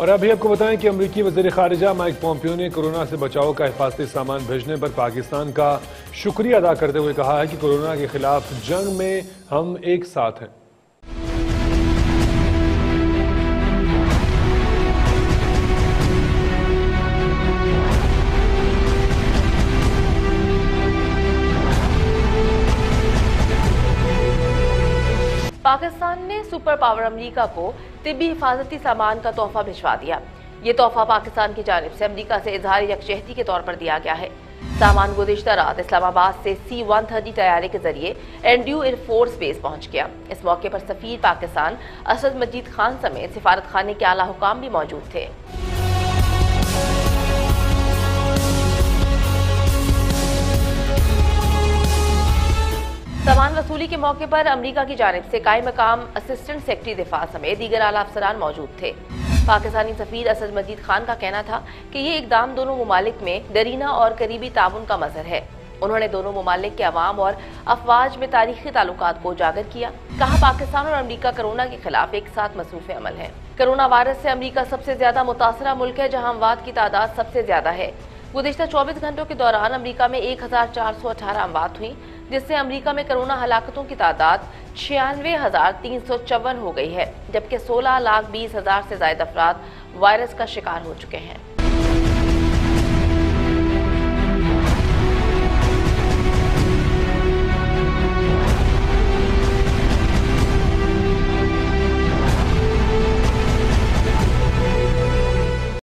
और अभी आपको बताएं कि अमरीकी वज़ीर ख़ारिजा माइक पोम्पियो ने कोरोना से बचाव का हिफाजती सामान भेजने पर पाकिस्तान का शुक्रिया अदा करते हुए कहा है कि कोरोना के खिलाफ जंग में हम एक साथ हैं। पाकिस्तान ने सुपर पावर अमेरिका को तिब्बी हिफाजती सामान का तोहफा भिजवा दिया। ये तोहफा पाकिस्तान की जानिब से अमेरिका से इजहार यकजहती के तौर पर दिया गया है। सामान गुज़िश्ता रात इस्लामाबाद से C-130 तैयारी के जरिए एंड्रू एयरफोर्स बेस पहुंच गया। इस मौके पर सफीर पाकिस्तान असद मजीद खान समेत सिफारत खाने के आला हुकाम भी मौजूद थे। सामान वसूली के मौके पर अमेरिका की जानिब से कायम मकाम असिस्टेंट सेक्रेटरी दिफा समेत दीगर आला अफसरान मौजूद थे। पाकिस्तानी सफीर असद मजीद खान का कहना था कि ये इकदाम दोनों मुमालिक में दरीना और करीबी ताउन का मजहर है। उन्होंने दोनों मुमालिक के अवाम और अफवाज में तारीखी ताल्लुकात को उजागर किया। कहा, पाकिस्तान और अमेरिका कोरोना के खिलाफ एक साथ मसरूफ अमल है। कोरोना वायरस से अमेरिका सबसे ज्यादा मुतासरा मुल्क है, जहाँ अमवात की तादाद सबसे ज्यादा है। गुज़िश्ता 24 घंटों के दौरान अमेरिका में 1418 अमवात हुई, जिससे अमेरिका में कोरोना हलाकतों की तादाद 96,354 हो गई है, जबकि 16,20,000 से ज्यादा अफराद वायरस का शिकार हो चुके हैं।